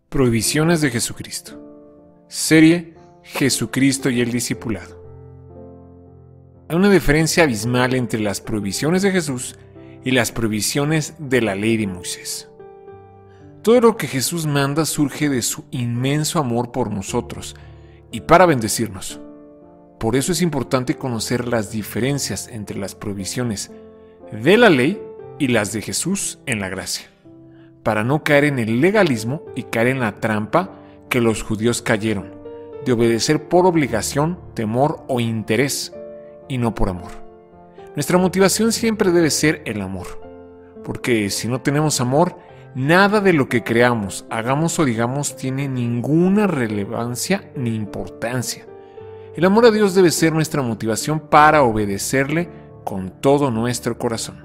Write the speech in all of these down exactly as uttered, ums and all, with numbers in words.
Prohibiciones de Jesucristo. Serie Jesucristo y el discipulado. Hay una diferencia abismal entre las prohibiciones de Jesús y las prohibiciones de la ley de Moisés. Todo lo que Jesús manda surge de su inmenso amor por nosotros y para bendecirnos. Por eso es importante conocer las diferencias entre las prohibiciones de la ley y las de Jesús en la gracia, para no caer en el legalismo y caer en la trampa que los judíos cayeron, de obedecer por obligación, temor o interés, y no por amor. Nuestra motivación siempre debe ser el amor, porque si no tenemos amor, nada de lo que creamos, hagamos o digamos tiene ninguna relevancia ni importancia. El amor a Dios debe ser nuestra motivación para obedecerle con todo nuestro corazón.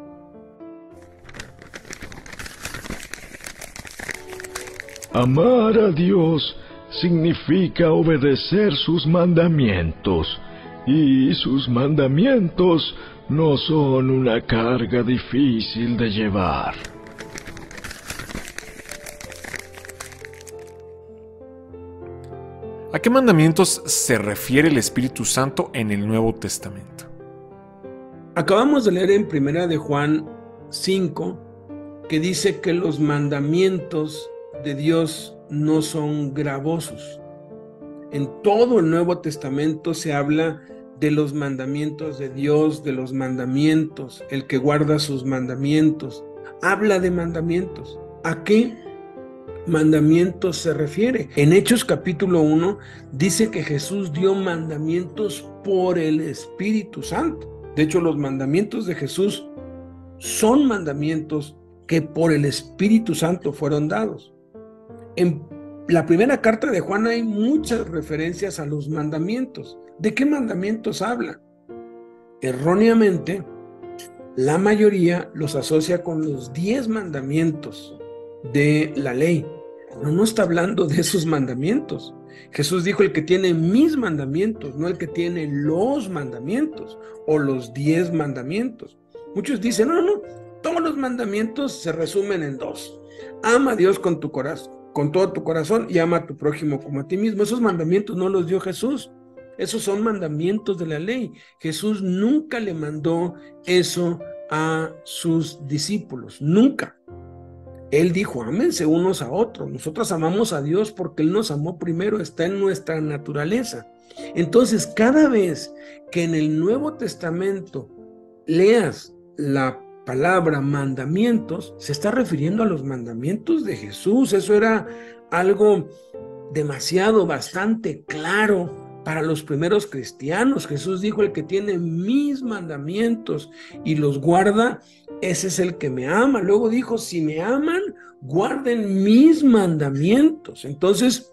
Amar a Dios significa obedecer sus mandamientos, y sus mandamientos no son una carga difícil de llevar. ¿A qué mandamientos se refiere el Espíritu Santo en el Nuevo Testamento? Acabamos de leer en Primera de Juan cinco que dice que los mandamientos de Dios no son gravosos. En todo el Nuevo Testamento se habla de los mandamientos de Dios, de los mandamientos, el que guarda sus mandamientos. Habla de mandamientos. ¿A qué mandamientos se refiere? En Hechos capítulo uno dice que Jesús dio mandamientos por el Espíritu Santo. De hecho, los mandamientos de Jesús son mandamientos que por el Espíritu Santo fueron dados. En la primera carta de Juan hay muchas referencias a los mandamientos. ¿De qué mandamientos habla? Erróneamente, la mayoría los asocia con los diez mandamientos de la ley. No, no está hablando de esos mandamientos. Jesús dijo: el que tiene mis mandamientos, no el que tiene los mandamientos o los diez mandamientos. Muchos dicen: no, no, no, todos los mandamientos se resumen en dos. Ama a Dios con tu corazón, con todo tu corazón, y ama a tu prójimo como a ti mismo. Esos mandamientos no los dio Jesús. Esos son mandamientos de la ley. Jesús nunca le mandó eso a sus discípulos, nunca. Él dijo: ámense unos a otros. Nosotros amamos a Dios porque Él nos amó primero, está en nuestra naturaleza. Entonces, cada vez que en el Nuevo Testamento leas la palabra mandamientos, se está refiriendo a los mandamientos de Jesús. Eso era algo demasiado, bastante claro para los primeros cristianos. Jesús dijo: el que tiene mis mandamientos y los guarda, ese es el que me ama. Luego dijo: si me aman, guarden mis mandamientos. Entonces,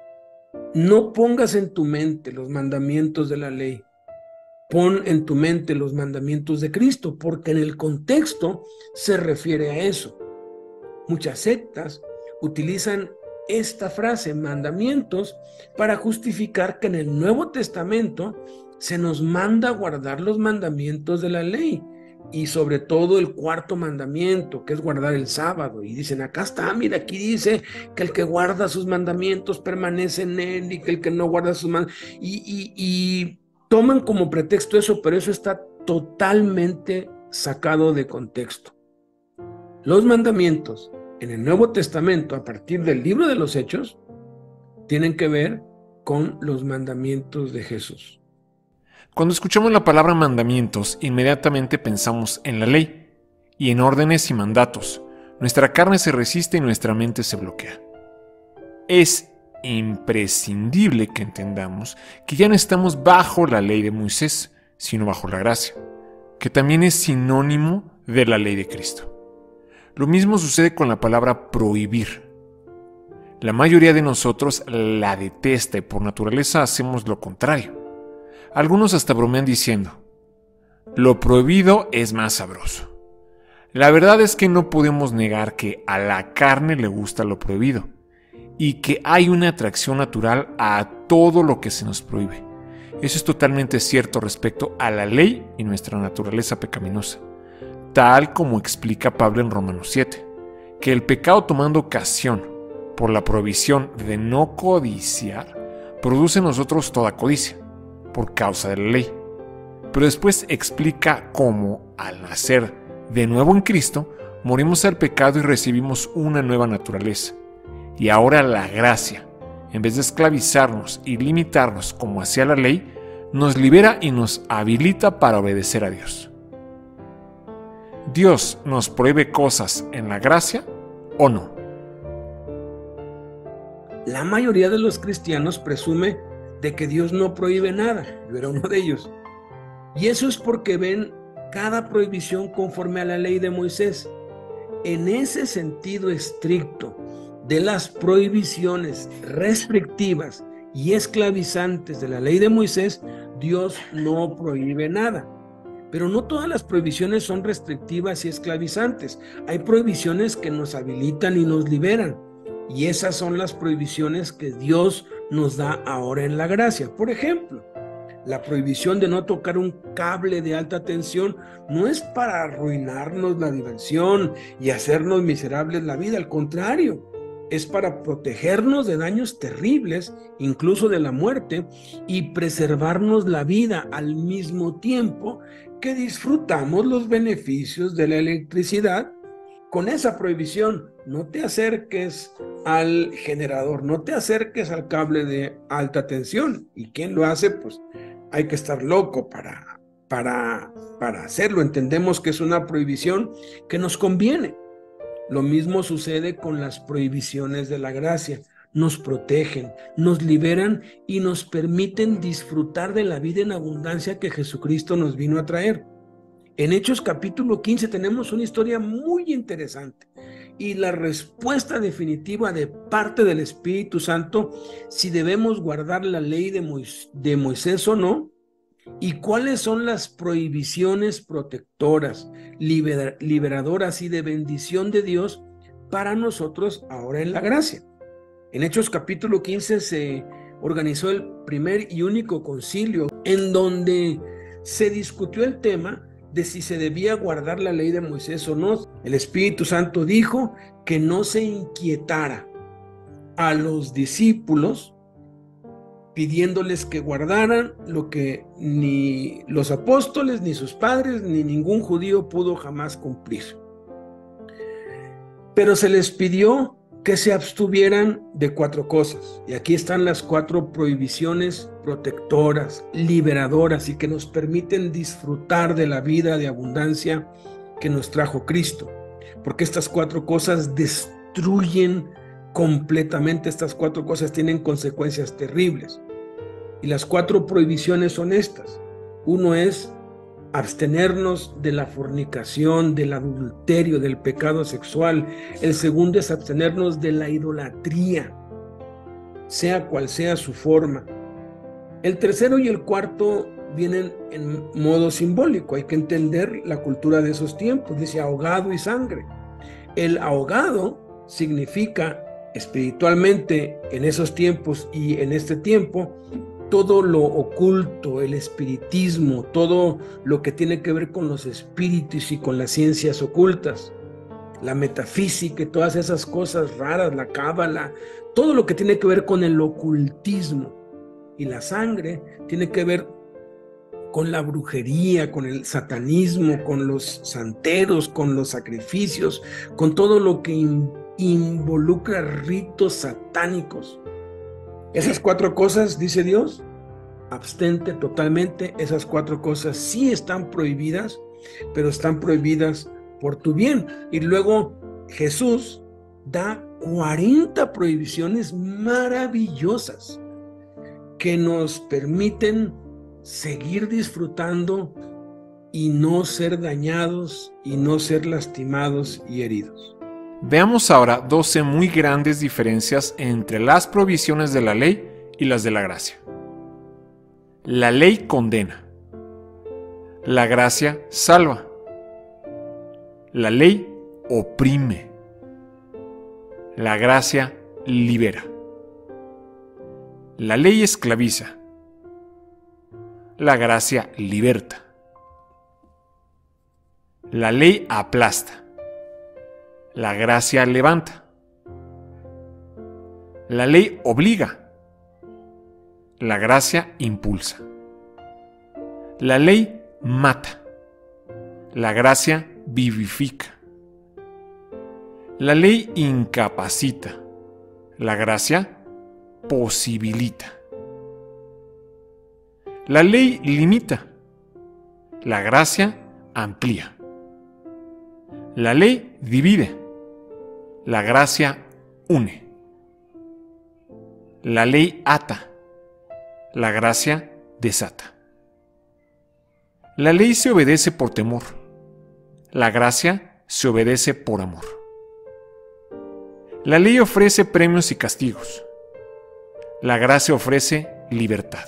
no pongas en tu mente los mandamientos de la ley. Pon en tu mente los mandamientos de Cristo, porque en el contexto se refiere a eso. Muchas sectas utilizan esta frase, mandamientos, para justificar que en el Nuevo Testamento se nos manda guardar los mandamientos de la ley, y sobre todo el cuarto mandamiento, que es guardar el sábado. Y dicen: acá está, mira, aquí dice que el que guarda sus mandamientos permanece en él, y que el que no guarda sus mandamientos, y, y, y toman como pretexto eso, pero eso está totalmente sacado de contexto. Los mandamientos en el Nuevo Testamento, a partir del libro de los Hechos, tienen que ver con los mandamientos de Jesús. Cuando escuchamos la palabra mandamientos, inmediatamente pensamos en la ley y en órdenes y mandatos. Nuestra carne se resiste y nuestra mente se bloquea. Es imprescindible que entendamos que ya no estamos bajo la ley de Moisés, sino bajo la gracia, que también es sinónimo de la ley de Cristo. Lo mismo sucede con la palabra prohibir. La mayoría de nosotros la detesta y por naturaleza hacemos lo contrario. Algunos hasta bromean diciendo: lo prohibido es más sabroso. La verdad es que no podemos negar que a la carne le gusta lo prohibido y que hay una atracción natural a todo lo que se nos prohíbe. Eso es totalmente cierto respecto a la ley y nuestra naturaleza pecaminosa, tal como explica Pablo en Romanos siete, que el pecado, tomando ocasión por la prohibición de no codiciar, produce en nosotros toda codicia, por causa de la ley. Pero después explica cómo, al nacer de nuevo en Cristo, morimos al pecado y recibimos una nueva naturaleza. Y ahora la gracia, en vez de esclavizarnos y limitarnos como hacía la ley, nos libera y nos habilita para obedecer a Dios. ¿Dios nos prohíbe cosas en la gracia o no? La mayoría de los cristianos presume de que Dios no prohíbe nada. Yo era uno de ellos. Y eso es porque ven cada prohibición conforme a la ley de Moisés. En ese sentido estricto de las prohibiciones restrictivas y esclavizantes de la ley de Moisés, Dios no prohíbe nada. Pero no todas las prohibiciones son restrictivas y esclavizantes. Hay prohibiciones que nos habilitan y nos liberan. Y esas son las prohibiciones que Dios nos da ahora en la gracia. Por ejemplo, la prohibición de no tocar un cable de alta tensión no es para arruinarnos la diversión y hacernos miserables la vida. Al contrario, es para protegernos de daños terribles, incluso de la muerte, y preservarnos la vida al mismo tiempo que disfrutamos los beneficios de la electricidad. Con esa prohibición, no te acerques al generador, no te acerques al cable de alta tensión. ¿Y quién lo hace? Pues hay que estar loco para, para, para hacerlo. Entendemos que es una prohibición que nos conviene. Lo mismo sucede con las prohibiciones de la gracia. Nos protegen, nos liberan y nos permiten disfrutar de la vida en abundancia que Jesucristo nos vino a traer. En Hechos capítulo quince tenemos una historia muy interesante y la respuesta definitiva de parte del Espíritu Santo si debemos guardar la ley de, Mois- de Moisés o no, y cuáles son las prohibiciones protectoras, liber- liberadoras y de bendición de Dios para nosotros ahora en la gracia. En Hechos capítulo quince se organizó el primer y único concilio en donde se discutió el tema de si se debía guardar la ley de Moisés o no. El Espíritu Santo dijo que no se inquietara a los discípulos pidiéndoles que guardaran lo que ni los apóstoles, ni sus padres, ni ningún judío pudo jamás cumplir. Pero se les pidió que se abstuvieran de cuatro cosas. Y aquí están las cuatro prohibiciones protectoras, liberadoras y que nos permiten disfrutar de la vida de abundancia que nos trajo Cristo. Porque estas cuatro cosas destruyen completamente, estas cuatro cosas tienen consecuencias terribles. Y las cuatro prohibiciones son estas. Uno es abstenernos de la fornicación, del adulterio, del pecado sexual. El segundo es abstenernos de la idolatría, sea cual sea su forma. El tercero y el cuarto vienen en modo simbólico. Hay que entender la cultura de esos tiempos. Dice ahogado y sangre. El ahogado significa espiritualmente en esos tiempos y en este tiempo todo lo oculto, el espiritismo, todo lo que tiene que ver con los espíritus y con las ciencias ocultas, la metafísica y todas esas cosas raras, la cábala, todo lo que tiene que ver con el ocultismo. Y la sangre tiene que ver con la brujería, con el satanismo, con los santeros, con los sacrificios, con todo lo que in- involucra ritos satánicos. Esas cuatro cosas, dice Dios, abstente totalmente. Esas cuatro cosas sí están prohibidas, pero están prohibidas por tu bien. Y luego Jesús da cuarenta prohibiciones maravillosas que nos permiten seguir disfrutando y no ser dañados y no ser lastimados y heridos. Veamos ahora doce muy grandes diferencias entre las provisiones de la ley y las de la gracia. La ley condena. La gracia salva. La ley oprime. La gracia libera. La ley esclaviza. La gracia liberta. La ley aplasta. La gracia levanta. La ley obliga. La gracia impulsa. La ley mata. La gracia vivifica. La ley incapacita. La gracia posibilita. La ley limita. La gracia amplía. La ley divide. La gracia une. La ley ata. La gracia desata. La ley se obedece por temor. La gracia se obedece por amor. La ley ofrece premios y castigos. La gracia ofrece libertad.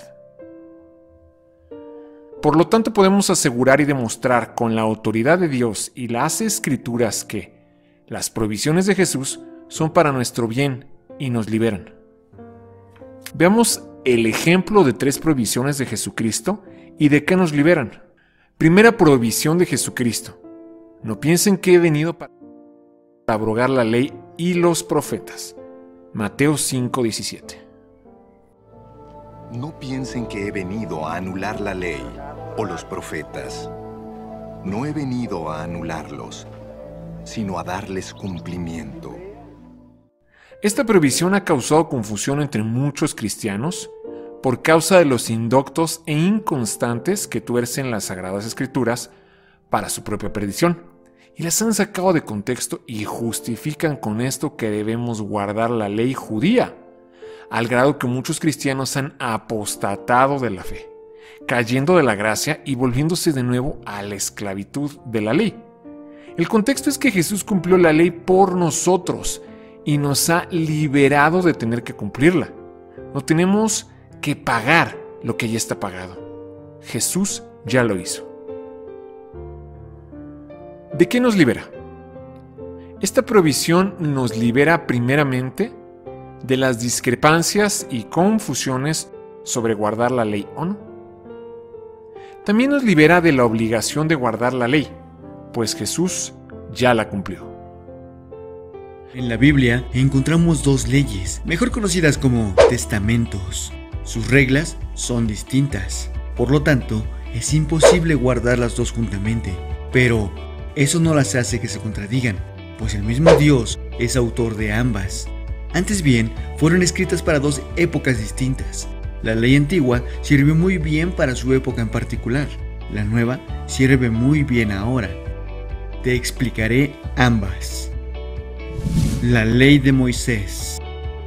Por lo tanto, podemos asegurar y demostrar con la autoridad de Dios y las Escrituras que las provisiones de Jesús son para nuestro bien y nos liberan. Veamos el ejemplo de tres provisiones de Jesucristo y de qué nos liberan. Primera provisión de Jesucristo. No piensen que he venido para abrogar la ley y los profetas. Mateo cinco diecisiete. No piensen que he venido a anular la ley o los profetas. No he venido a anularlos, sino a darles cumplimiento. Esta provisión ha causado confusión entre muchos cristianos por causa de los indoctos e inconstantes que tuercen las Sagradas Escrituras para su propia perdición, y las han sacado de contexto y justifican con esto que debemos guardar la ley judía, al grado que muchos cristianos han apostatado de la fe, cayendo de la gracia y volviéndose de nuevo a la esclavitud de la ley. El contexto es que Jesús cumplió la ley por nosotros y nos ha liberado de tener que cumplirla. No tenemos que pagar lo que ya está pagado. Jesús ya lo hizo. ¿De qué nos libera? Esta provisión nos libera primeramente de las discrepancias y confusiones sobre guardar la ley o no. También nos libera de la obligación de guardar la ley, pues Jesús ya la cumplió. En la Biblia encontramos dos leyes, mejor conocidas como testamentos. Sus reglas son distintas, por lo tanto, es imposible guardar las dos juntamente. Pero eso no las hace que se contradigan, pues el mismo Dios es autor de ambas. Antes bien, fueron escritas para dos épocas distintas. La ley antigua sirvió muy bien para su época en particular. La nueva sirve muy bien ahora. Te explicaré ambas. La ley de Moisés.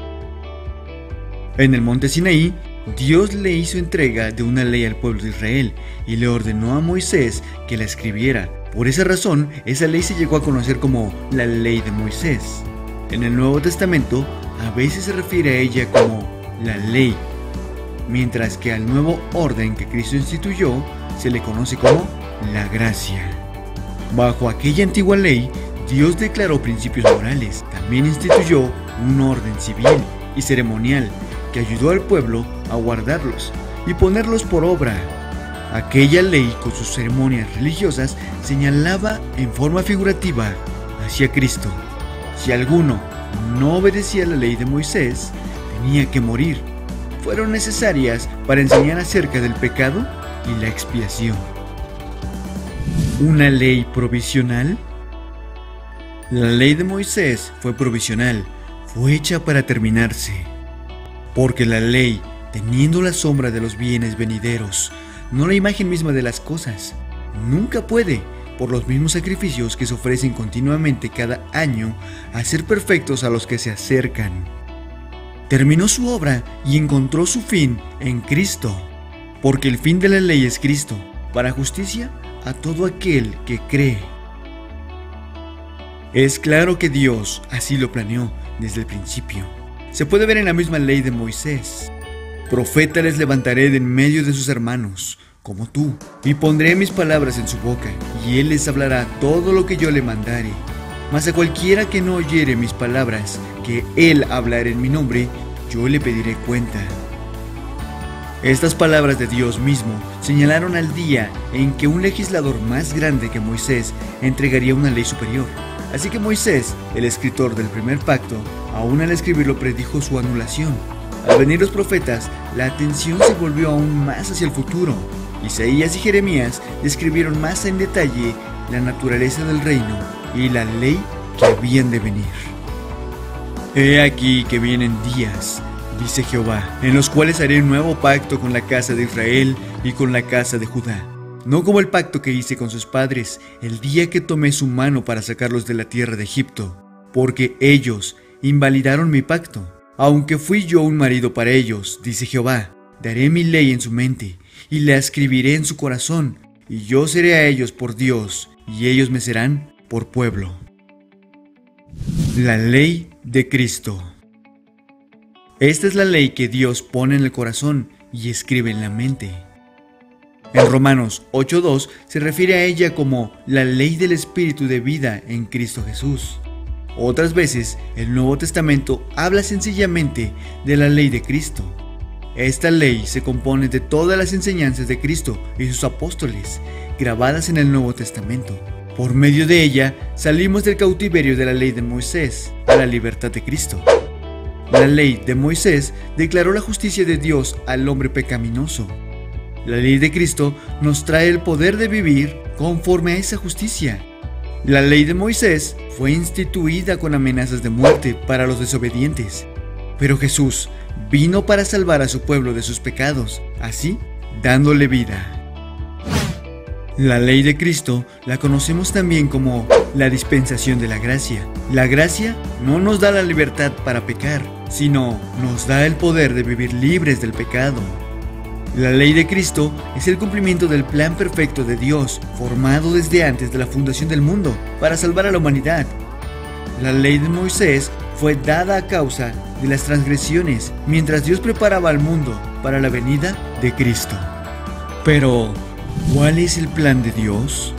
En el monte Sinaí, Dios le hizo entrega de una ley al pueblo de Israel y le ordenó a Moisés que la escribiera. Por esa razón, esa ley se llegó a conocer como la ley de Moisés. En el Nuevo Testamento, a veces se refiere a ella como la ley, mientras que al nuevo orden que Cristo instituyó se le conoce como la gracia. Bajo aquella antigua ley, Dios declaró principios morales. También instituyó un orden civil y ceremonial que ayudó al pueblo a guardarlos y ponerlos por obra. Aquella ley, con sus ceremonias religiosas, señalaba en forma figurativa hacia Cristo. Si alguno no obedecía la ley de Moisés, tenía que morir. Fueron necesarias para enseñar acerca del pecado y la expiación. ¿Una ley provisional? La ley de Moisés fue provisional, fue hecha para terminarse. Porque la ley, teniendo la sombra de los bienes venideros, no la imagen misma de las cosas, nunca puede, por los mismos sacrificios que se ofrecen continuamente cada año, hacer perfectos a los que se acercan. Terminó su obra y encontró su fin en Cristo, porque el fin de la ley es Cristo, para justicia a todo aquel que cree. Es claro que Dios así lo planeó desde el principio. Se puede ver en la misma ley de Moisés. Profeta les levantaré de en medio de sus hermanos, como tú, y pondré mis palabras en su boca, y él les hablará todo lo que yo le mandare. Mas a cualquiera que no oyere mis palabras, que él hablará en mi nombre, yo le pediré cuenta. Estas palabras de Dios mismo señalaron al día en que un legislador más grande que Moisés entregaría una ley superior. Así que Moisés, el escritor del primer pacto, aún al escribirlo predijo su anulación. Al venir los profetas, la atención se volvió aún más hacia el futuro. Isaías y Jeremías describieron más en detalle la naturaleza del reino y la ley que habían de venir. He aquí que vienen días, dice Jehová, en los cuales haré un nuevo pacto con la casa de Israel y con la casa de Judá. No como el pacto que hice con sus padres el día que tomé su mano para sacarlos de la tierra de Egipto, porque ellos invalidaron mi pacto. Aunque fui yo un marido para ellos, dice Jehová, daré mi ley en su mente y la escribiré en su corazón, y yo seré a ellos por Dios, y ellos me serán por pueblo. La ley de Cristo. Esta es la ley que Dios pone en el corazón y escribe en la mente. En Romanos ocho dos se refiere a ella como la ley del Espíritu de vida en Cristo Jesús. Otras veces, el Nuevo Testamento habla sencillamente de la ley de Cristo. Esta ley se compone de todas las enseñanzas de Cristo y sus apóstoles, grabadas en el Nuevo Testamento. Por medio de ella, salimos del cautiverio de la ley de Moisés a la libertad de Cristo. La ley de Moisés declaró la justicia de Dios al hombre pecaminoso. La ley de Cristo nos trae el poder de vivir conforme a esa justicia. La ley de Moisés fue instituida con amenazas de muerte para los desobedientes, pero Jesús vino para salvar a su pueblo de sus pecados, así dándole vida. La ley de Cristo la conocemos también como la dispensación de la gracia. La gracia no nos da la libertad para pecar, sino nos da el poder de vivir libres del pecado. La ley de Cristo es el cumplimiento del plan perfecto de Dios, formado desde antes de la fundación del mundo, para salvar a la humanidad. La ley de Moisés fue dada a causa de las transgresiones, mientras Dios preparaba al mundo para la venida de Cristo. Pero, ¿cuál es el plan de Dios?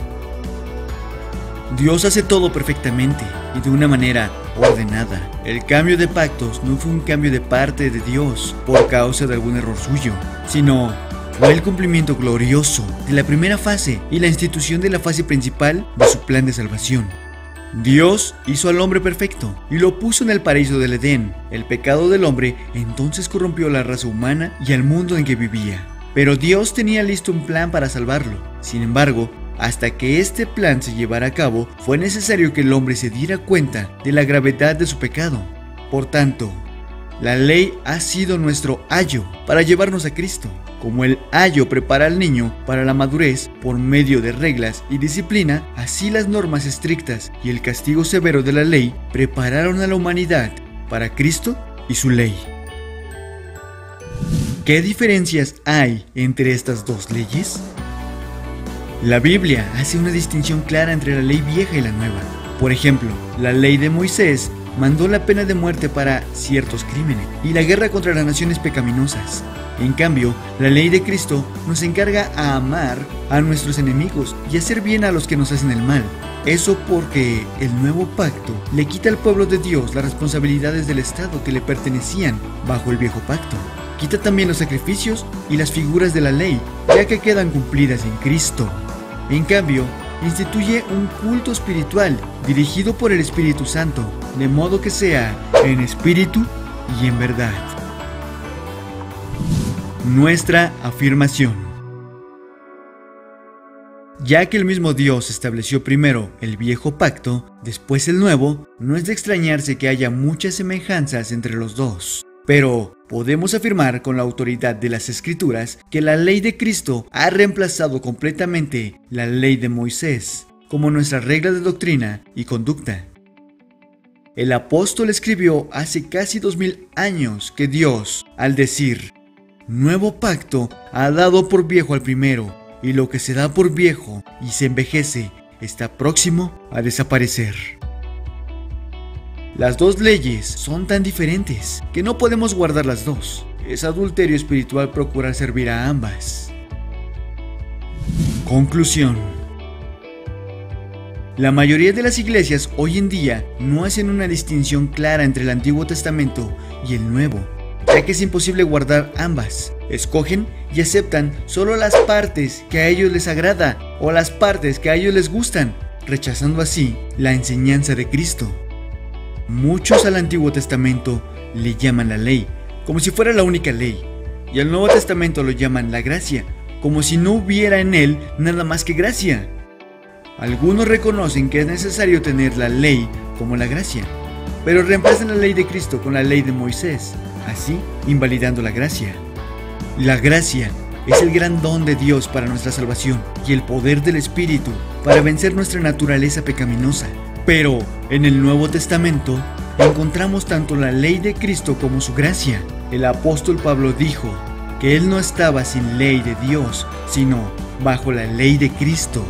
Dios hace todo perfectamente y de una manera ordenada. El cambio de pactos no fue un cambio de parte de Dios por causa de algún error suyo, sino fue el cumplimiento glorioso de la primera fase y la institución de la fase principal de su plan de salvación. Dios hizo al hombre perfecto y lo puso en el paraíso del Edén. El pecado del hombre entonces corrompió a la raza humana y al mundo en que vivía. Pero Dios tenía listo un plan para salvarlo. Sin embargo, hasta que este plan se llevara a cabo, fue necesario que el hombre se diera cuenta de la gravedad de su pecado. Por tanto, la ley ha sido nuestro ayo para llevarnos a Cristo. Como el ayo prepara al niño para la madurez por medio de reglas y disciplina, así las normas estrictas y el castigo severo de la ley prepararon a la humanidad para Cristo y su ley. ¿Qué diferencias hay entre estas dos leyes? La Biblia hace una distinción clara entre la ley vieja y la nueva. Por ejemplo, la ley de Moisés mandó la pena de muerte para ciertos crímenes y la guerra contra las naciones pecaminosas. En cambio, la ley de Cristo nos encarga a amar a nuestros enemigos y hacer bien a los que nos hacen el mal. Eso porque el nuevo pacto le quita al pueblo de Dios las responsabilidades del Estado que le pertenecían bajo el viejo pacto. Quita también los sacrificios y las figuras de la ley, ya que quedan cumplidas en Cristo. En cambio, instituye un culto espiritual dirigido por el Espíritu Santo, de modo que sea en espíritu y en verdad. Nuestra afirmación. Ya que el mismo Dios estableció primero el viejo pacto, después el nuevo, no es de extrañarse que haya muchas semejanzas entre los dos. Pero podemos afirmar con la autoridad de las Escrituras que la ley de Cristo ha reemplazado completamente la ley de Moisés como nuestra regla de doctrina y conducta. El apóstol escribió hace casi dos mil años que Dios, al decir nuevo pacto, ha dado por viejo al primero, y lo que se da por viejo y se envejece está próximo a desaparecer. Las dos leyes son tan diferentes que no podemos guardar las dos. Es adulterio espiritual procurar servir a ambas. Conclusión. La mayoría de las iglesias hoy en día no hacen una distinción clara entre el Antiguo Testamento y el Nuevo, ya que es imposible guardar ambas. Escogen y aceptan solo las partes que a ellos les agrada o las partes que a ellos les gustan, rechazando así la enseñanza de Cristo. Muchos al Antiguo Testamento le llaman la ley, como si fuera la única ley, y al Nuevo Testamento lo llaman la gracia, como si no hubiera en él nada más que gracia. Algunos reconocen que es necesario tener la ley como la gracia, pero reemplazan la ley de Cristo con la ley de Moisés, así invalidando la gracia. La gracia es el gran don de Dios para nuestra salvación y el poder del Espíritu para vencer nuestra naturaleza pecaminosa. Pero en el Nuevo Testamento encontramos tanto la ley de Cristo como su gracia. El apóstol Pablo dijo que él no estaba sin ley de Dios, sino bajo la ley de Cristo.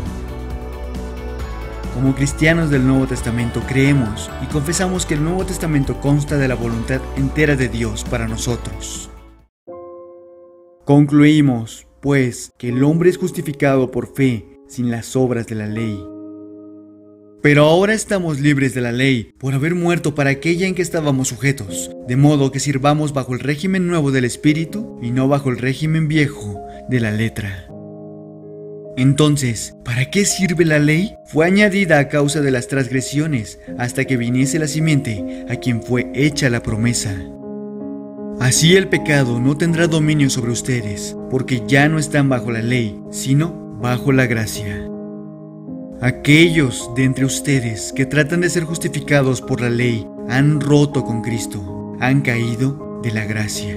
Como cristianos del Nuevo Testamento creemos y confesamos que el Nuevo Testamento consta de la voluntad entera de Dios para nosotros. Concluimos, pues, que el hombre es justificado por fe sin las obras de la ley. Pero ahora estamos libres de la ley por haber muerto para aquella en que estábamos sujetos, de modo que sirvamos bajo el régimen nuevo del Espíritu y no bajo el régimen viejo de la letra. Entonces, ¿para qué sirve la ley? Fue añadida a causa de las transgresiones, hasta que viniese la simiente a quien fue hecha la promesa. Así el pecado no tendrá dominio sobre ustedes, porque ya no están bajo la ley, sino bajo la gracia. Aquellos de entre ustedes que tratan de ser justificados por la ley han roto con Cristo, han caído de la gracia.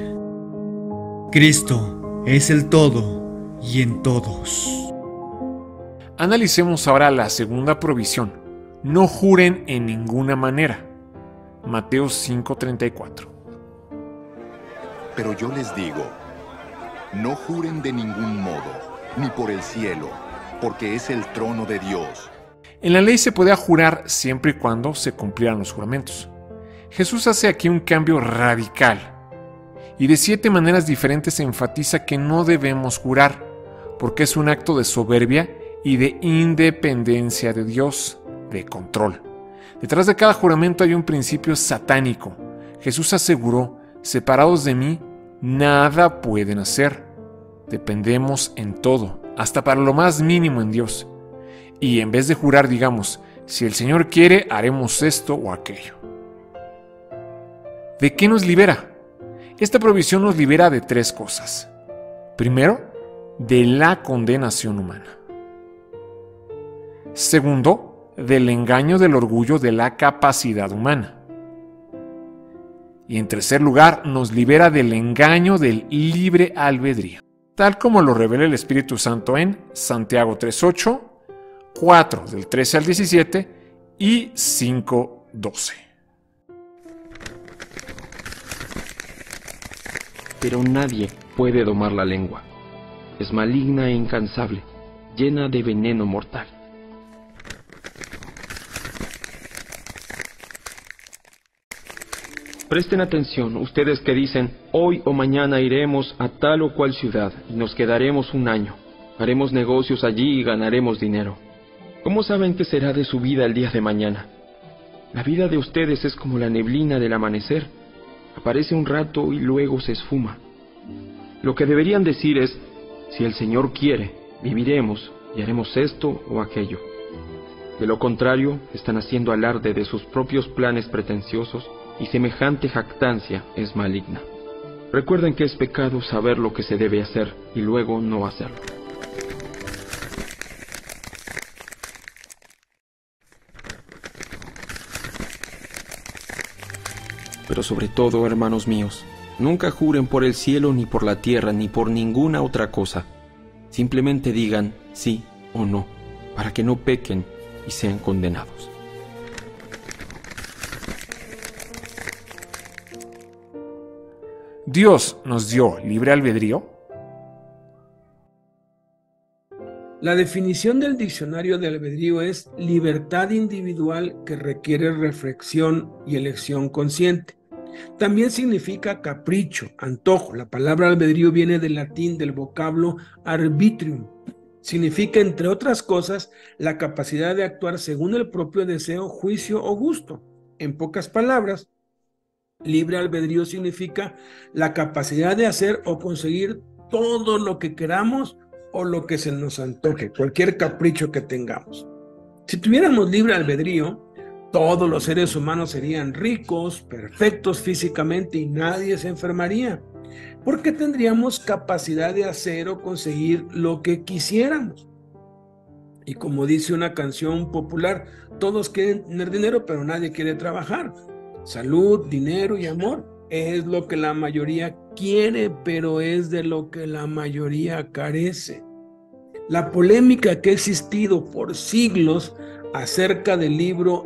Cristo es el todo y en todos. Analicemos ahora la segunda provisión. No juren en ninguna manera. Mateo cinco treinta y cuatro. Pero yo les digo, no juren de ningún modo, ni por el cielo, porque es el trono de Dios. En la ley se podía jurar siempre y cuando se cumplieran los juramentos. Jesús hace aquí un cambio radical y de siete maneras diferentes enfatiza que no debemos jurar, porque es un acto de soberbia y de independencia de Dios, de control. Detrás de cada juramento hay un principio satánico. Jesús aseguró, separados de mí, nada pueden hacer. Dependemos en todo, hasta para lo más mínimo en Dios. Y en vez de jurar, digamos, si el Señor quiere, haremos esto o aquello. ¿De qué nos libera? Esta provisión nos libera de tres cosas. Primero, de la condenación humana. Segundo, del engaño del orgullo de la capacidad humana. Y en tercer lugar, nos libera del engaño del libre albedrío, tal como lo revela el Espíritu Santo en Santiago tres ocho, cuatro del trece al diecisiete y cinco doce. Pero nadie puede domar la lengua. Es maligna e incansable, llena de veneno mortal. Presten atención, ustedes que dicen, hoy o mañana iremos a tal o cual ciudad y nos quedaremos un año. Haremos negocios allí y ganaremos dinero. ¿Cómo saben qué será de su vida el día de mañana? La vida de ustedes es como la neblina del amanecer. Aparece un rato y luego se esfuma. Lo que deberían decir es, si el Señor quiere, viviremos y haremos esto o aquello. De lo contrario, están haciendo alarde de sus propios planes pretenciosos y semejante jactancia es maligna. Recuerden que es pecado saber lo que se debe hacer y luego no hacerlo. Pero sobre todo, hermanos míos, nunca juren por el cielo, ni por la tierra, ni por ninguna otra cosa. Simplemente digan sí o no, para que no pequen y sean condenados. ¿Dios nos dio libre albedrío? La definición del diccionario de albedrío es libertad individual que requiere reflexión y elección consciente. También significa capricho, antojo. La palabra albedrío viene del latín del vocablo arbitrium. Significa, entre otras cosas, la capacidad de actuar según el propio deseo, juicio o gusto. En pocas palabras, libre albedrío significa la capacidad de hacer o conseguir todo lo que queramos o lo que se nos antoje, cualquier capricho que tengamos. Si tuviéramos libre albedrío, Todos los seres humanos serían ricos, perfectos físicamente y nadie se enfermaría, porque tendríamos capacidad de hacer o conseguir lo que quisiéramos. Y como dice una canción popular, todos quieren tener dinero, pero nadie quiere trabajar. Salud, dinero y amor es lo que la mayoría quiere, pero es de lo que la mayoría carece. La polémica que ha existido por siglos acerca del libro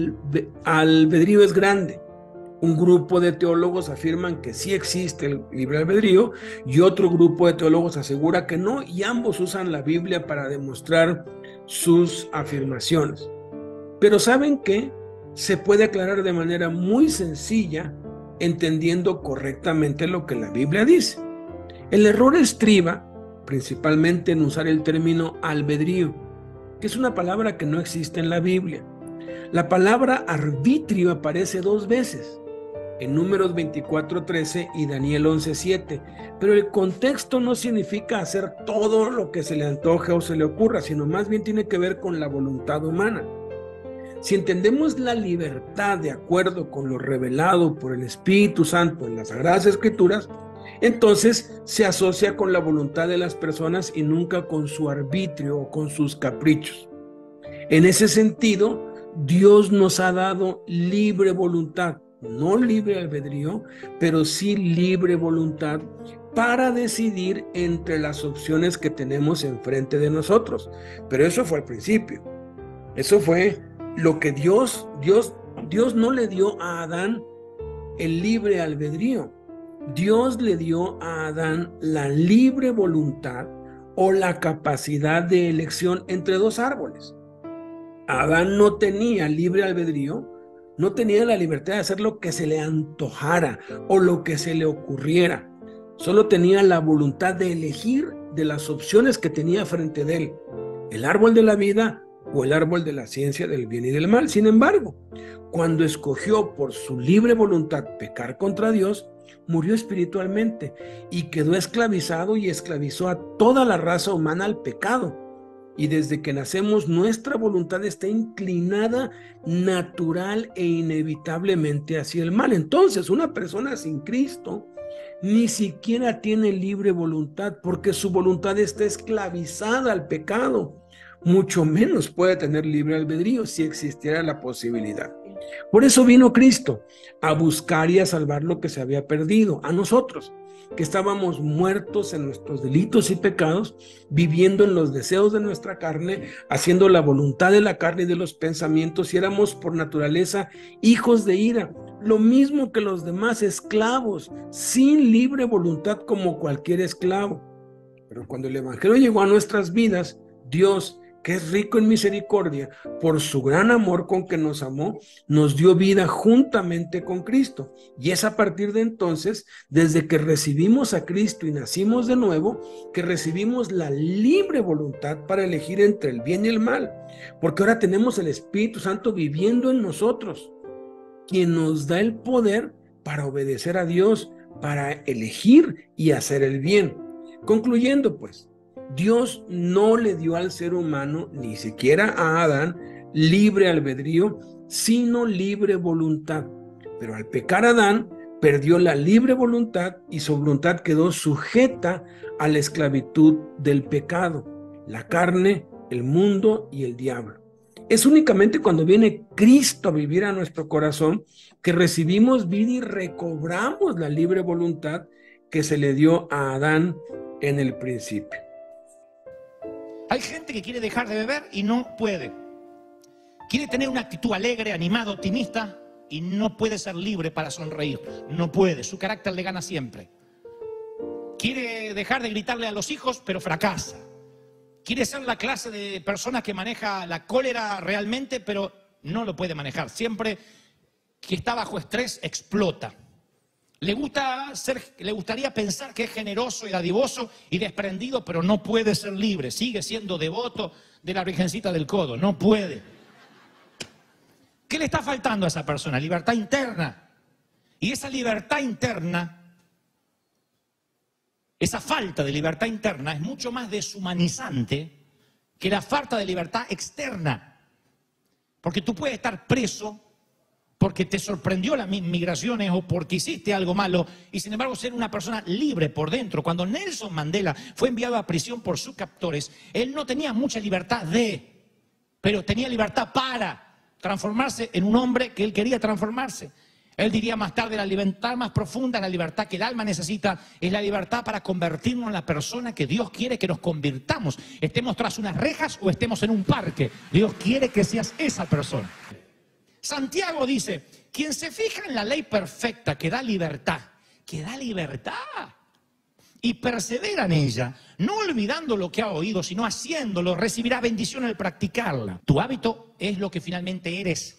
albedrío es grande. Un grupo de teólogos afirman que sí existe el libre albedrío y otro grupo de teólogos asegura que no, y ambos usan la Biblia para demostrar sus afirmaciones. Pero ¿saben qué? Se puede aclarar de manera muy sencilla, entendiendo correctamente lo que la Biblia dice. El error estriba principalmente en usar el término albedrío, que es una palabra que no existe en la Biblia. La palabra arbitrio aparece dos veces, en Números veinticuatro trece y Daniel once siete, pero el contexto no significa hacer todo lo que se le antoje o se le ocurra, sino más bien tiene que ver con la voluntad humana. Si entendemos la libertad de acuerdo con lo revelado por el Espíritu Santo en las Sagradas Escrituras, entonces se asocia con la voluntad de las personas y nunca con su arbitrio o con sus caprichos. En ese sentido, Dios nos ha dado libre voluntad, no libre albedrío, pero sí libre voluntad para decidir entre las opciones que tenemos enfrente de nosotros. Pero eso fue al principio. Eso fue lo que Dios, Dios, Dios no le dio a Adán el libre albedrío. Dios le dio a Adán la libre voluntad o la capacidad de elección entre dos árboles. Adán no tenía libre albedrío, no tenía la libertad de hacer lo que se le antojara o lo que se le ocurriera. Solo tenía la voluntad de elegir de las opciones que tenía frente de él, el árbol de la vida o el árbol de la ciencia del bien y del mal. Sin embargo, cuando escogió por su libre voluntad pecar contra Dios, murió espiritualmente y quedó esclavizado y esclavizó a toda la raza humana al pecado. Y desde que nacemos, nuestra voluntad está inclinada natural e inevitablemente hacia el mal. Entonces, una persona sin Cristo ni siquiera tiene libre voluntad, porque su voluntad está esclavizada al pecado. Mucho menos puede tener libre albedrío si existiera la posibilidad. Por eso vino Cristo, a buscar y a salvar lo que se había perdido, a nosotros, que estábamos muertos en nuestros delitos y pecados, viviendo en los deseos de nuestra carne, haciendo la voluntad de la carne y de los pensamientos, y éramos por naturaleza hijos de ira, lo mismo que los demás, esclavos, sin libre voluntad como cualquier esclavo. Pero cuando el Evangelio llegó a nuestras vidas, Dios, que es rico en misericordia, por su gran amor con que nos amó, nos dio vida juntamente con Cristo. Y es a partir de entonces, desde que recibimos a Cristo y nacimos de nuevo, que recibimos la libre voluntad para elegir entre el bien y el mal. Porque ahora tenemos el Espíritu Santo viviendo en nosotros, quien nos da el poder para obedecer a Dios, para elegir y hacer el bien. Concluyendo pues, Dios no le dio al ser humano, ni siquiera a Adán, libre albedrío, sino libre voluntad. Pero al pecar Adán, perdió la libre voluntad y su voluntad quedó sujeta a la esclavitud del pecado, la carne, el mundo y el diablo. Es únicamente cuando viene Cristo a vivir a nuestro corazón que recibimos vida y recobramos la libre voluntad que se le dio a Adán en el principio. Hay gente que quiere dejar de beber y no puede. Quiere tener una actitud alegre, animada, optimista y no puede ser libre para sonreír. No puede, su carácter le gana siempre. Quiere dejar de gritarle a los hijos, pero fracasa. Quiere ser la clase de persona que maneja la cólera realmente, pero no lo puede manejar. Siempre que está bajo estrés, explota. Le gusta ser, le gustaría pensar que es generoso y dadivoso y desprendido, pero no puede ser libre. Sigue siendo devoto de la Virgencita del Codo. No puede. ¿Qué le está faltando a esa persona? Libertad interna. Y esa libertad interna, esa falta de libertad interna es mucho más deshumanizante que la falta de libertad externa. Porque tú puedes estar preso porque te sorprendió las migraciones o porque hiciste algo malo y sin embargo ser una persona libre por dentro. Cuando Nelson Mandela fue enviado a prisión por sus captores, él no tenía mucha libertad de, pero tenía libertad para transformarse en un hombre que él quería transformarse. Él diría más tarde, la libertad más profunda, la libertad que el alma necesita, es la libertad para convertirnos en la persona que Dios quiere que nos convirtamos. Estemos tras unas rejas o estemos en un parque. Dios quiere que seas esa persona. Santiago dice, quien se fija en la ley perfecta que da libertad, que da libertad, y persevera en ella, no olvidando lo que ha oído, sino haciéndolo, recibirá bendición al practicarla. Tu hábito es lo que finalmente eres.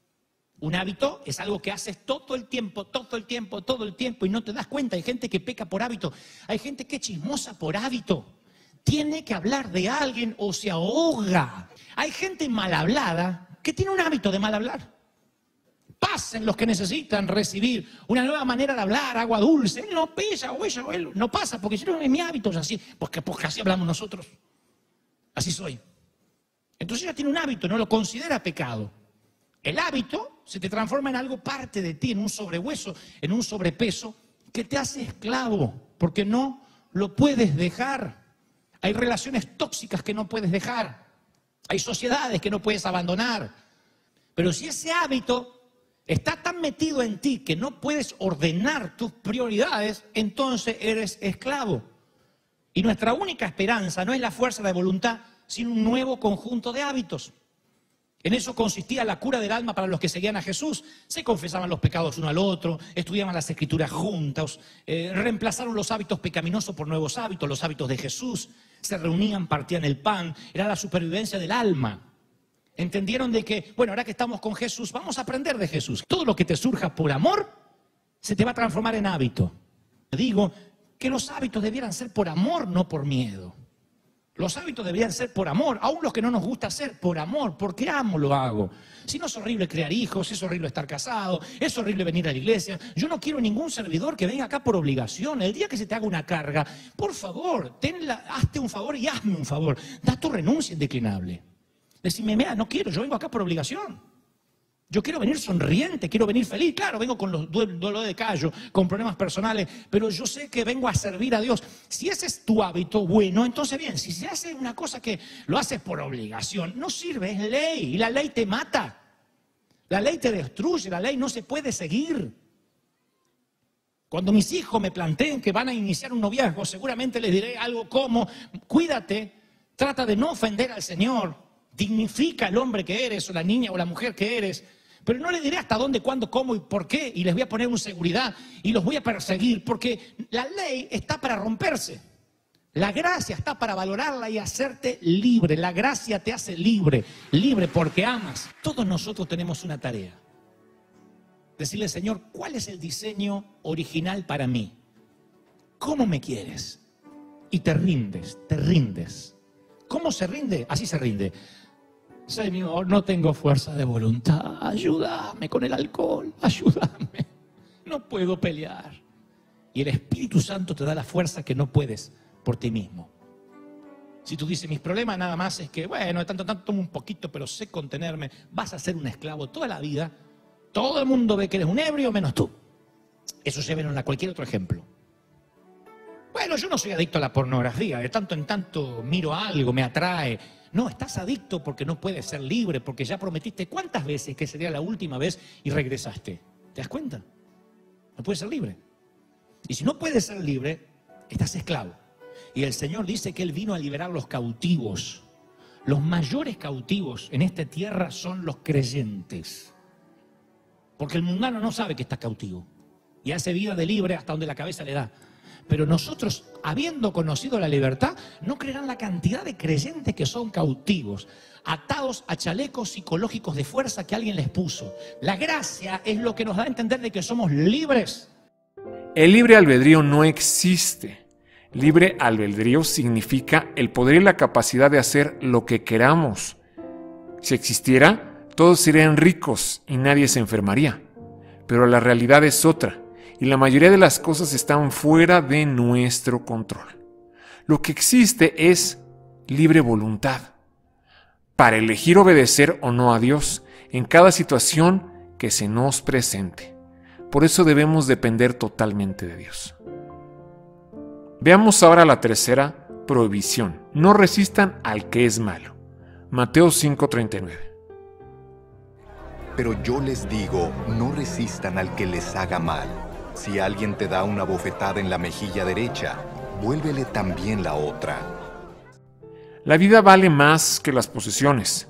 Un hábito es algo que haces todo el tiempo, todo el tiempo, todo el tiempo y no te das cuenta. Hay gente que peca por hábito, hay gente que es chismosa por hábito. Tiene que hablar de alguien o se ahoga. Hay gente mal hablada que tiene un hábito de mal hablar. Pasen los que necesitan recibir una nueva manera de hablar, agua dulce. Él no pesa o ella o él no pasa porque si no es mi hábito, es así. Porque, porque así hablamos nosotros. Así soy. Entonces ella tiene un hábito, no lo considera pecado. El hábito se te transforma en algo parte de ti, en un sobrehueso, en un sobrepeso que te hace esclavo porque no lo puedes dejar. Hay relaciones tóxicas que no puedes dejar. Hay sociedades que no puedes abandonar. Pero si ese hábito está tan metido en ti que no puedes ordenar tus prioridades, entonces eres esclavo. Y nuestra única esperanza no es la fuerza de voluntad, sino un nuevo conjunto de hábitos. En eso consistía la cura del alma para los que seguían a Jesús. Se confesaban los pecados uno al otro, estudiaban las escrituras juntos, eh, reemplazaron los hábitos pecaminosos por nuevos hábitos, los hábitos de Jesús. Se reunían, partían el pan, era la supervivencia del alma. Entendieron de que, bueno, ahora que estamos con Jesús, vamos a aprender de Jesús. Todo lo que te surja por amor, se te va a transformar en hábito. Digo que los hábitos debieran ser por amor, no por miedo. Los hábitos deberían ser por amor, aún los que no nos gusta hacer, por amor, porque amo lo hago. Si no es horrible crear hijos, es horrible estar casado, es horrible venir a la iglesia. Yo no quiero ningún servidor que venga acá por obligación. El día que se te haga una carga, por favor, tenla, hazte un favor y hazme un favor. Da tu renuncia indeclinable. Decime, mira, no quiero, yo vengo acá por obligación. Yo quiero venir sonriente, quiero venir feliz. Claro, vengo con los dolores de callo, con problemas personales, pero yo sé que vengo a servir a Dios. Si ese es tu hábito, bueno, entonces bien. Si se hace una cosa que lo haces por obligación, no sirve, es ley. Y la ley te mata. La ley te destruye, la ley no se puede seguir. Cuando mis hijos me planteen que van a iniciar un noviazgo, seguramente les diré algo como, cuídate, trata de no ofender al Señor, dignifica al hombre que eres, o la niña o la mujer que eres. Pero no le diré hasta dónde, cuándo, cómo y por qué, y les voy a poner un seguridad y los voy a perseguir, porque la ley está para romperse. La gracia está para valorarla y hacerte libre. La gracia te hace libre, libre porque amas. Todos nosotros tenemos una tarea. Decirle, Señor, ¿cuál es el diseño original para mí? ¿Cómo me quieres? Y te rindes, te rindes. ¿Cómo se rinde? Así se rinde. Señor, no tengo fuerza de voluntad, ayúdame con el alcohol, ayúdame, no puedo pelear. Y el Espíritu Santo te da la fuerza que no puedes por ti mismo. Si tú dices, mis problemas nada más es que, bueno, de tanto tanto tomo un poquito, pero sé contenerme, vas a ser un esclavo toda la vida. Todo el mundo ve que eres un ebrio menos tú. Eso se ve en cualquier otro ejemplo. Bueno, yo no soy adicto a la pornografía, de tanto en tanto miro algo, me atrae. No, estás adicto porque no puedes ser libre, porque ya prometiste cuántas veces que sería la última vez y regresaste. ¿Te das cuenta? No puedes ser libre. Y si no puedes ser libre, estás esclavo. Y el Señor dice que Él vino a liberar los cautivos. Los mayores cautivos en esta tierra son los creyentes. Porque el mundano no sabe que está cautivo. Y hace vida de libre hasta donde la cabeza le da. Pero nosotros, habiendo conocido la libertad, no creerán la cantidad de creyentes que son cautivos, atados a chalecos psicológicos de fuerza que alguien les puso. La gracia es lo que nos da a entender de que somos libres. El libre albedrío no existe. Libre albedrío significa el poder y la capacidad de hacer lo que queramos. Si existiera, todos serían ricos y nadie se enfermaría. Pero la realidad es otra. Y la mayoría de las cosas están fuera de nuestro control. Lo que existe es libre voluntad para elegir obedecer o no a Dios en cada situación que se nos presente. Por eso debemos depender totalmente de Dios. Veamos ahora la tercera prohibición. No resistan al que es malo. Mateo cinco treinta y nueve. Pero yo les digo, no resistan al que les haga mal. Si alguien te da una bofetada en la mejilla derecha, vuélvele también la otra. La vida vale más que las posesiones.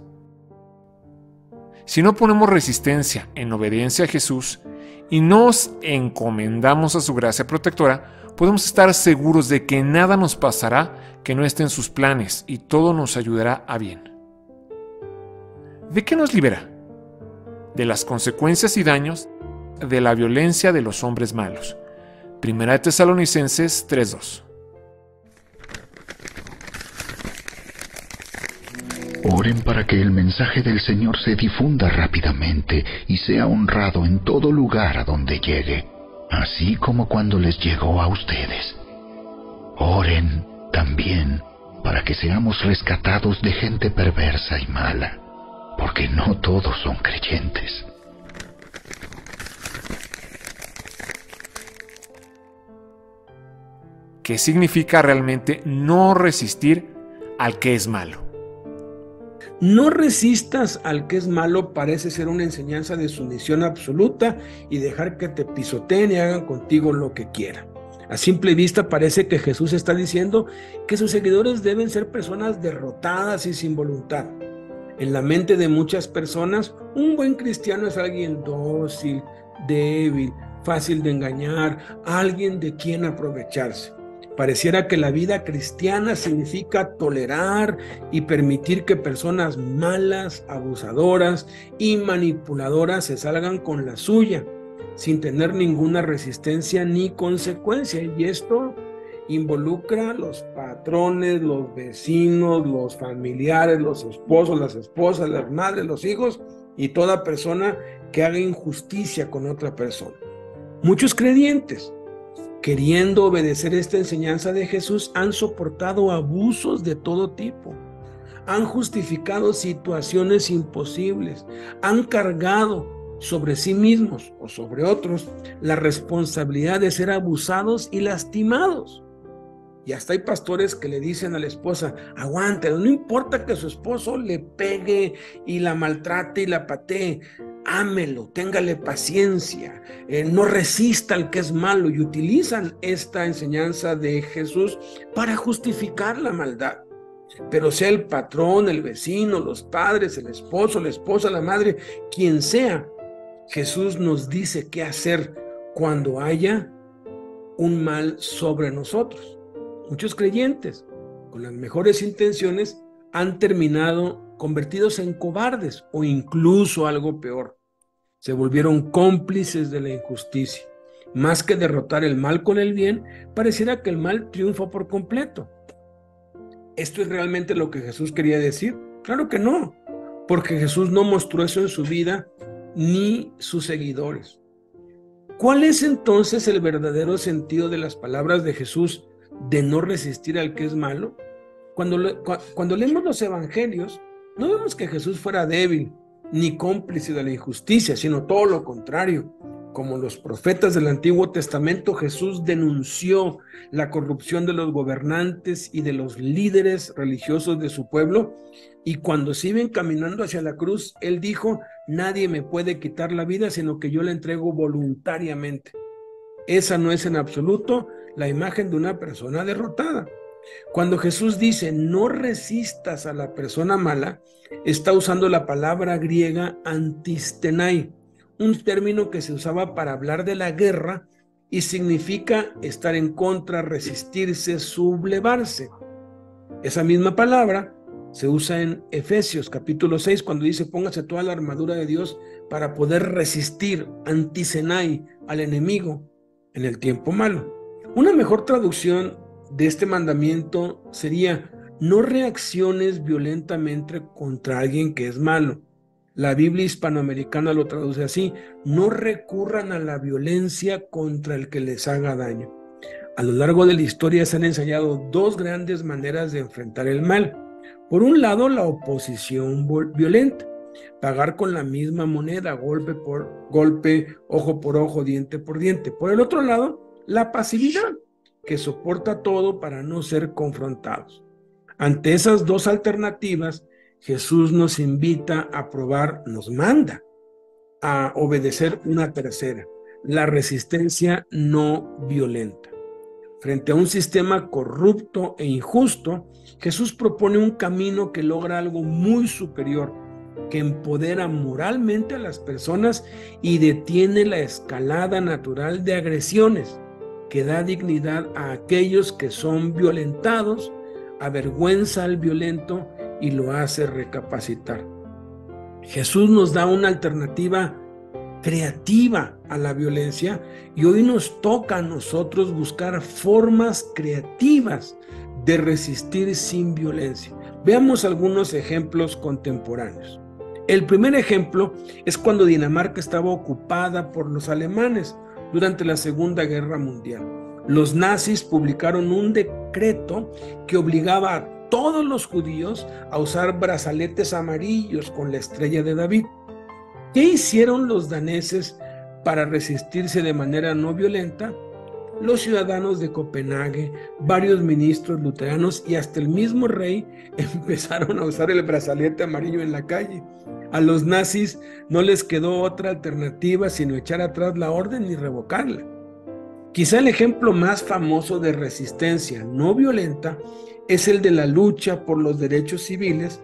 Si no ponemos resistencia en obediencia a Jesús y nos encomendamos a su gracia protectora, podemos estar seguros de que nada nos pasará que no esté en sus planes y todo nos ayudará a bien. ¿De qué nos libera? De las consecuencias y daños de la violencia de los hombres malos. Primera de Tesalonicenses tres dos. Oren para que el mensaje del Señor se difunda rápidamente y sea honrado en todo lugar a donde llegue, así como cuando les llegó a ustedes. Oren también para que seamos rescatados de gente perversa y mala, porque no todos son creyentes. ¿Qué significa realmente no resistir al que es malo? No resistas al que es malo parece ser una enseñanza de sumisión absoluta y dejar que te pisoteen y hagan contigo lo que quieran. A simple vista parece que Jesús está diciendo que sus seguidores deben ser personas derrotadas y sin voluntad. En la mente de muchas personas, un buen cristiano es alguien dócil, débil, fácil de engañar, alguien de quien aprovecharse. Pareciera que la vida cristiana significa tolerar y permitir que personas malas, abusadoras y manipuladoras se salgan con la suya, sin tener ninguna resistencia ni consecuencia. Y esto involucra los patrones, los vecinos, los familiares, los esposos, las esposas, las madres, los hijos y toda persona que haga injusticia con otra persona. Muchos creyentes, queriendo obedecer esta enseñanza de Jesús, han soportado abusos de todo tipo, han justificado situaciones imposibles, han cargado sobre sí mismos o sobre otros la responsabilidad de ser abusados y lastimados. Y hasta hay pastores que le dicen a la esposa, aguante, no importa que su esposo le pegue y la maltrate y la patee, ámelo, téngale paciencia, eh, no resista al que es malo, y utilizan esta enseñanza de Jesús para justificar la maldad. Pero sea el patrón, el vecino, los padres, el esposo, la esposa, la madre, quien sea, Jesús nos dice qué hacer cuando haya un mal sobre nosotros. Muchos creyentes, con las mejores intenciones, han terminado convertidos en cobardes o incluso algo peor. Se volvieron cómplices de la injusticia. Más que derrotar el mal con el bien, pareciera que el mal triunfa por completo. ¿Esto es realmente lo que Jesús quería decir? Claro que no, porque Jesús no mostró eso en su vida ni sus seguidores. ¿Cuál es entonces el verdadero sentido de las palabras de Jesús de no resistir al que es malo? Cuando, le, cu cuando leemos los evangelios, no vemos que Jesús fuera débil ni cómplice de la injusticia, sino todo lo contrario. Como los profetas del Antiguo Testamento, Jesús denunció la corrupción de los gobernantes y de los líderes religiosos de su pueblo, y cuando se iban caminando hacia la cruz, él dijo, nadie me puede quitar la vida, sino que yo la entrego voluntariamente. Esa no es en absoluto la imagen de una persona derrotada. Cuando Jesús dice, no resistas a la persona mala, está usando la palabra griega antistenai, un término que se usaba para hablar de la guerra y significa estar en contra, resistirse, sublevarse. Esa misma palabra se usa en Efesios capítulo seis cuando dice póngase toda la armadura de Dios para poder resistir, antistenai, al enemigo en el tiempo malo. Una mejor traducción de este mandamiento sería no reacciones violentamente contra alguien que es malo. La Biblia hispanoamericana lo traduce así, no recurran a la violencia contra el que les haga daño. A lo largo de la historia se han enseñado dos grandes maneras de enfrentar el mal. Por un lado, la oposición violenta, pagar con la misma moneda, golpe por golpe, ojo por ojo, diente por diente. Por el otro lado, la pasividad, que soporta todo para no ser confrontados. Ante esas dos alternativas, Jesús nos invita a probar, nos manda a obedecer una tercera, la resistencia no violenta. Frente a un sistema corrupto e injusto, Jesús propone un camino que logra algo muy superior, que empodera moralmente a las personas y detiene la escalada natural de agresiones, que da dignidad a aquellos que son violentados, avergüenza al violento y lo hace recapacitar. Jesús nos da una alternativa creativa a la violencia y hoy nos toca a nosotros buscar formas creativas de resistir sin violencia. Veamos algunos ejemplos contemporáneos. El primer ejemplo es cuando Dinamarca estaba ocupada por los alemanes durante la Segunda Guerra Mundial. Los nazis publicaron un decreto que obligaba a todos los judíos a usar brazaletes amarillos con la estrella de David. ¿Qué hicieron los daneses para resistirse de manera no violenta? Los ciudadanos de Copenhague, varios ministros luteranos y hasta el mismo rey empezaron a usar el brazalete amarillo en la calle. A los nazis no les quedó otra alternativa sino echar atrás la orden y revocarla. Quizá el ejemplo más famoso de resistencia no violenta es el de la lucha por los derechos civiles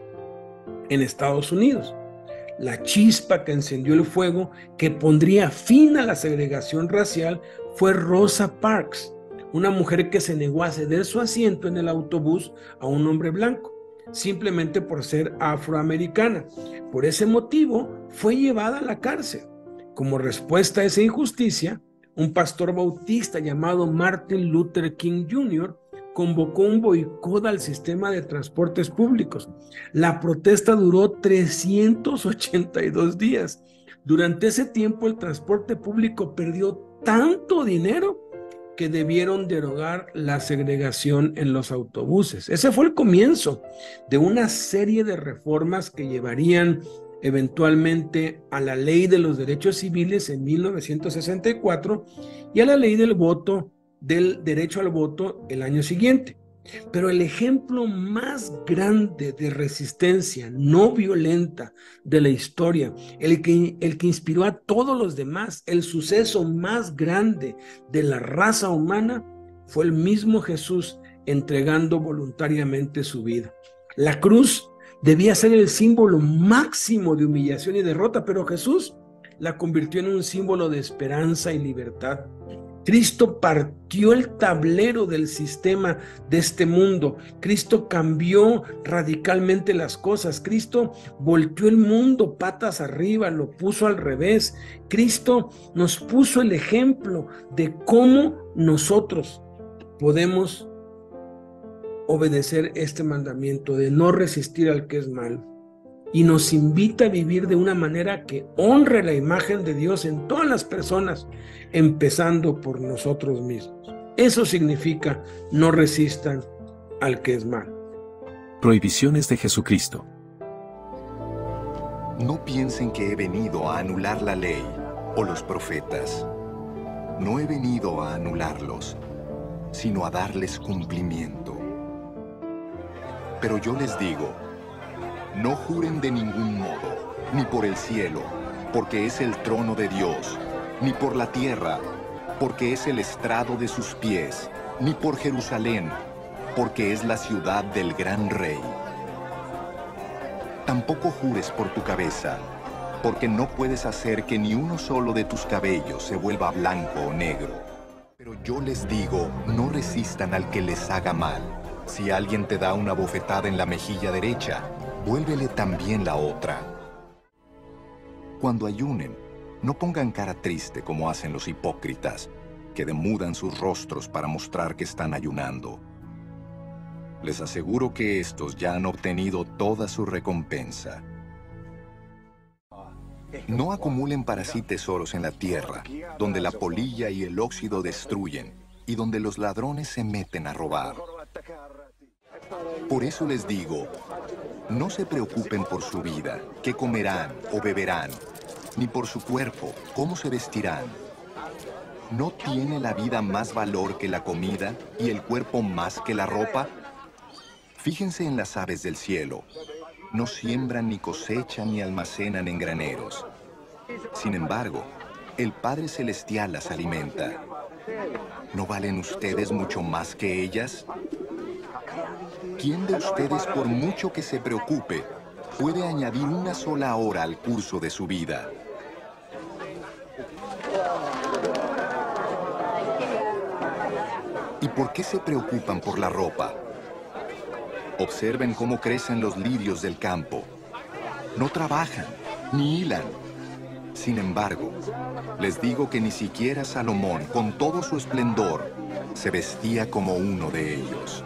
en Estados Unidos. La chispa que encendió el fuego que pondría fin a la segregación racial fue Rosa Parks, una mujer que se negó a ceder su asiento en el autobús a un hombre blanco, simplemente por ser afroamericana. Por ese motivo fue llevada a la cárcel. Como respuesta a esa injusticia, un pastor bautista llamado Martin Luther King junior convocó un boicot al sistema de transportes públicos. La protesta duró trescientos ochenta y dos días. Durante ese tiempo el transporte público perdió tanto dinero que debieron derogar la segregación en los autobuses. Ese fue el comienzo de una serie de reformas que llevarían eventualmente a la Ley de los Derechos Civiles en mil novecientos sesenta y cuatro y a la Ley del Voto, del derecho al voto el año siguiente. Pero el ejemplo más grande de resistencia no violenta de la historia, el que, el que inspiró a todos los demás, el suceso más grande de la raza humana, fue el mismo Jesús entregando voluntariamente su vida. La cruz debía ser el símbolo máximo de humillación y derrota, pero Jesús la convirtió en un símbolo de esperanza y libertad. Cristo partió el tablero del sistema de este mundo. Cristo cambió radicalmente las cosas. Cristo volteó el mundo patas arriba, lo puso al revés. Cristo nos puso el ejemplo de cómo nosotros podemos obedecer este mandamiento de no resistir al que es malo. Y nos invita a vivir de una manera que honre la imagen de Dios en todas las personas, empezando por nosotros mismos. Eso significa no resistan al que es malo. Prohibiciones de Jesucristo. No piensen que he venido a anular la ley o los profetas. No he venido a anularlos, sino a darles cumplimiento. Pero yo les digo, no juren de ningún modo, ni por el cielo, porque es el trono de Dios, ni por la tierra, porque es el estrado de sus pies, ni por Jerusalén, porque es la ciudad del gran rey. Tampoco jures por tu cabeza, porque no puedes hacer que ni uno solo de tus cabellos se vuelva blanco o negro. Pero yo les digo, no resistan al que les haga mal. Si alguien te da una bofetada en la mejilla derecha, vuélvele también la otra. Cuando ayunen, no pongan cara triste como hacen los hipócritas, que demudan sus rostros para mostrar que están ayunando. Les aseguro que estos ya han obtenido toda su recompensa. No acumulen para sí tesoros en la tierra, donde la polilla y el óxido destruyen, y donde los ladrones se meten a robar. Por eso les digo, No se preocupen por su vida, qué comerán o beberán, ni por su cuerpo, cómo se vestirán. ¿No tiene la vida más valor que la comida y el cuerpo más que la ropa? Fíjense en las aves del cielo. No siembran, ni cosechan, ni almacenan en graneros. Sin embargo, el Padre Celestial las alimenta. ¿No valen ustedes mucho más que ellas? ¿Quién de ustedes, por mucho que se preocupe, puede añadir una sola hora al curso de su vida? ¿Y por qué se preocupan por la ropa? Observen cómo crecen los lirios del campo. No trabajan, ni hilan. Sin embargo, les digo que ni siquiera Salomón, con todo su esplendor, se vestía como uno de ellos.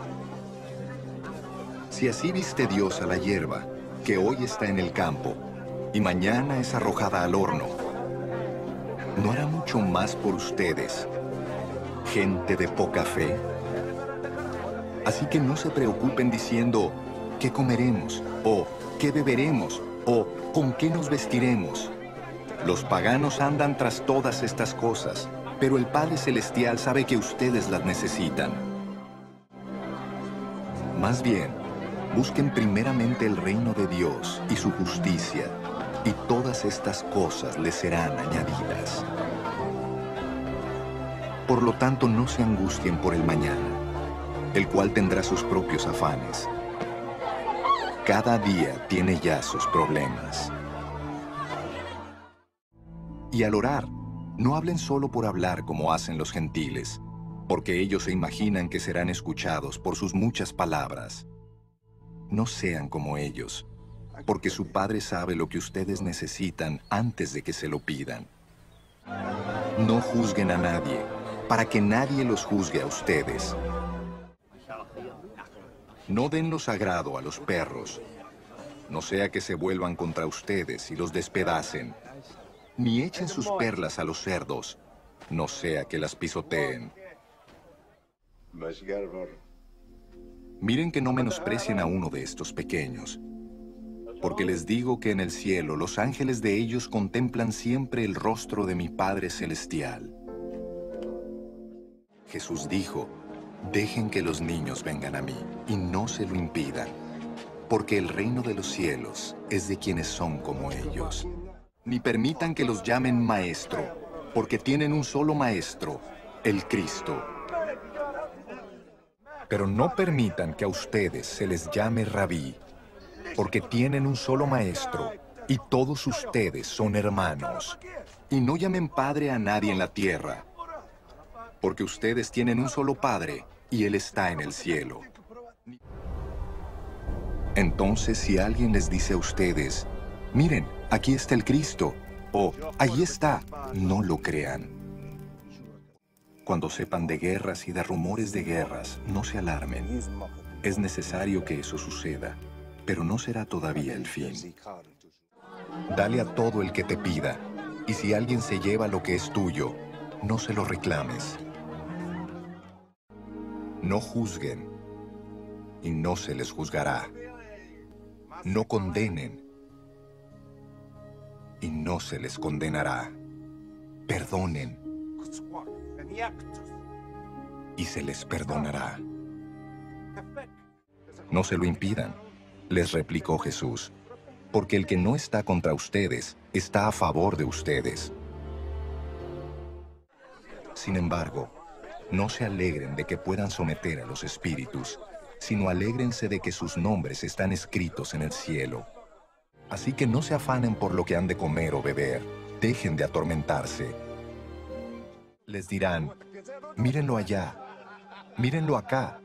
Si así viste Dios a la hierba, que hoy está en el campo, y mañana es arrojada al horno, ¿no hará mucho más por ustedes, gente de poca fe? Así que no se preocupen diciendo, ¿qué comeremos? O, ¿qué beberemos? O, ¿con qué nos vestiremos? Los paganos andan tras todas estas cosas, pero el Padre Celestial sabe que ustedes las necesitan. Más bien, busquen primeramente el reino de Dios y su justicia, y todas estas cosas les serán añadidas. Por lo tanto, no se angustien por el mañana, el cual tendrá sus propios afanes. Cada día tiene ya sus problemas. Y al orar, no hablen solo por hablar como hacen los gentiles, porque ellos se imaginan que serán escuchados por sus muchas palabras. No sean como ellos, porque su Padre sabe lo que ustedes necesitan antes de que se lo pidan. No juzguen a nadie, para que nadie los juzgue a ustedes. No den lo sagrado a los perros, no sea que se vuelvan contra ustedes y los despedacen. Ni echen sus perlas a los cerdos, no sea que las pisoteen. Miren que no menosprecien a uno de estos pequeños, porque les digo que en el cielo los ángeles de ellos contemplan siempre el rostro de mi Padre Celestial. Jesús dijo, dejen que los niños vengan a mí, y no se lo impidan, porque el reino de los cielos es de quienes son como ellos. Ni permitan que los llamen maestro, porque tienen un solo maestro, el Cristo. Pero no permitan que a ustedes se les llame rabí, porque tienen un solo maestro, y todos ustedes son hermanos. Y no llamen padre a nadie en la tierra, porque ustedes tienen un solo Padre, y Él está en el cielo. Entonces, si alguien les dice a ustedes, miren, aquí está el Cristo, o allí está, no lo crean. Cuando sepan de guerras y de rumores de guerras, no se alarmen. Es necesario que eso suceda, pero no será todavía el fin. Dale a todo el que te pida, y si alguien se lleva lo que es tuyo, no se lo reclames. No juzguen, y no se les juzgará. No condenen, y no se les condenará. Perdonen, y se les perdonará. No se lo impidan, les replicó Jesús, porque el que no está contra ustedes, está a favor de ustedes. Sin embargo, no se alegren de que puedan someter a los espíritus, sino alégrense de que sus nombres están escritos en el cielo. Así que no se afanen por lo que han de comer o beber, dejen de atormentarse. Les dirán, mírenlo allá, mírenlo acá.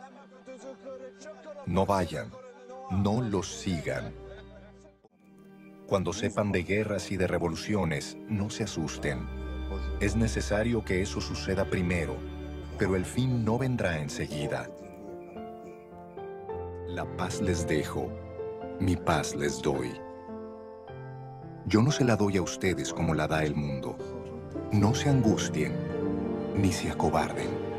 No vayan, no los sigan. Cuando sepan de guerras y de revoluciones, no se asusten. Es necesario que eso suceda primero, pero el fin no vendrá enseguida. La paz les dejo, mi paz les doy. Yo no se la doy a ustedes como la da el mundo. No se angustien, ni se acobarden.